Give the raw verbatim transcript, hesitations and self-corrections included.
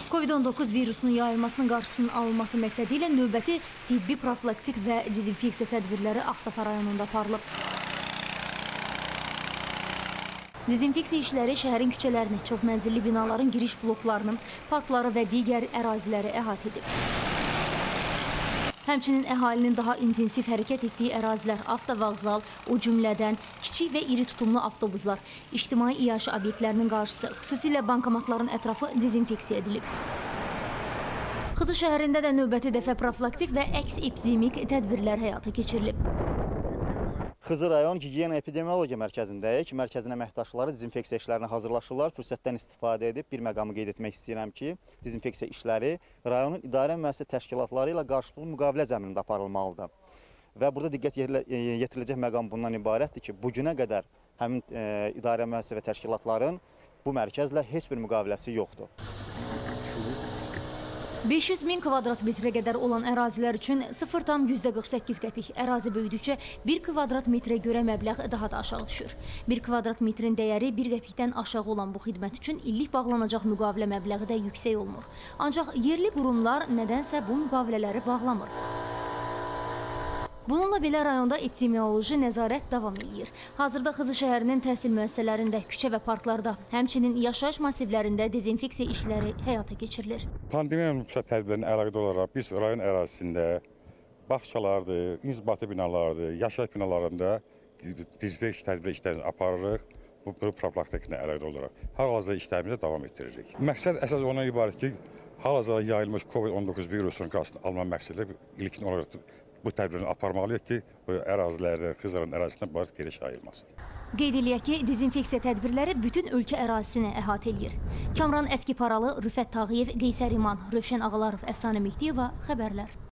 Covid on dokuz virusunun yayılmasının qarşısının alınması məqsədi ilə növbəti tibbi profilaktik və dezinfeksiya tədbirləri Ağstafa rayonunda aparılıb. Dezinfeksiya işləri şəhərin küçələrini, çoxmənzilli binaların giriş bloklarını, parkları və digər əraziləri əhatə edib. Həmçinin əhalinin daha intensiv hərəkət etdiyi ərazilər, avtovağzal, o cümlədən kiçik və iri tutumlu avtobuslar, ictimai iaşə obyektlərinin qarşısı, xüsusilə bankomatların ətrafı dezinfeksiya edilib. Xızı şəhərində də növbəti dəfə profilaktik və əks-epidemik tədbirlər həyata keçirilib. Xızı rayon Gigiyena Epidemiologiya Mərkəzindəyik. Mərkəzin əməkdaşları dezinfeksiya işlərinə hazırlaşırlar. Fürsətdən istifadə edib bir məqamı qeyd etmək istəyirəm ki, dezinfeksiya işləri rayonun idarə müəssisə təşkilatları ilə qarşılıqlı müqavilə zəminində aparılmalıdır. Və burada diqqət yetiriləcək məqam bundan ibarətdir ki, bu günə qədər həmin e, idarə müəssisə və təşkilatların bu mərkəzlə heç bir müqaviləsi yoxdur. beş yüz min kvadrat metrə qədər olan ərazilər üçün sıfır tam yüzdə qırx səkkiz qəpik, ərazi böyüdükcə bir kvadrat metrə görə məbləğ daha da aşağı düşür. bir kvadrat metrin dəyəri bir qəpikdən aşağı olan bu xidmət üçün illik bağlanacaq müqavilə məbləği də yüksək olmur. Ancaq yerli qurumlar nədənsə bu müqavilələri bağlamır. Bununla belə rayonda epidemioloji nəzarət davam edir. Hazırda Xızı şəhərinin təhsil müəssisələrində, küçə və parklarda, həmçinin yaşayış massivlərində dezinfeksiya işləri həyata keçirilir. Pandemiya tədbirlərinə əlaqədar olaraq biz rayon ərazisində bağçalardır, inzibati binalardır, yaşayış binalarında dezinfeksiya tədbir işlərini aparırıq. Bu profilaktiklə əlaqədar olaraq hal-hazırda işlərimizə davam etdiririk. Məqsəd əsas ona ibarət ki, hal-hazırda yayılmış Covid on dokuz virusunun qarşısını alma məqsədilə ilkin olaraq bu tədbirini aparmalıyıq ki, bu ərazilərdə, Xızıların ərazisində bazı geniş yayılmasın. Qeyd eləyək ki, dezinfeksiya tədbirləri bütün ölkə ərazisini əhatə edir. Kamran Əskiparalı, Rüfət Tağıyev, Qeysər İman, Rövşən Ağalarov, Əfsanə Mehdiyeva, xəbərlər.